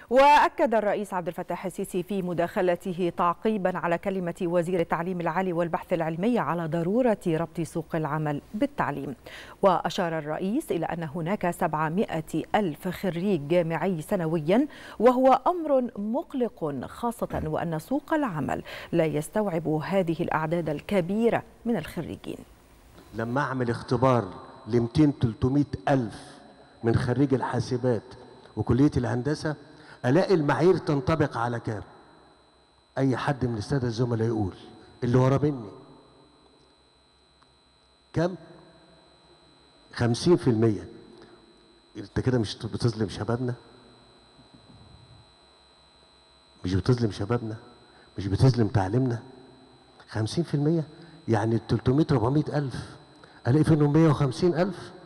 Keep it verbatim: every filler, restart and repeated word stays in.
وأكد الرئيس عبد الفتاح السيسي في مداخلته تعقيبا على كلمة وزير التعليم العالي والبحث العلمي على ضرورة ربط سوق العمل بالتعليم. وأشار الرئيس إلى أن هناك سبعمائة ألف خريج جامعي سنويا، وهو أمر مقلق خاصة وأن سوق العمل لا يستوعب هذه الأعداد الكبيرة من الخريجين. لما أعمل اختبار ل مئتين ثلاثمائة ألف من خريج الحاسبات وكلية الهندسة، ألاقي المعايير تنطبق على كام؟ أي حد من السادة الزملاء يقول اللي ورا مني كام؟ خمسين في المية. أنت كده مش بتظلم شبابنا؟ مش بتظلم شبابنا؟ مش بتظلم تعليمنا؟ خمسين في المية يعني ثلاثمائة أربعمائة ألف، ألاقي فيهم مئة وخمسين ألف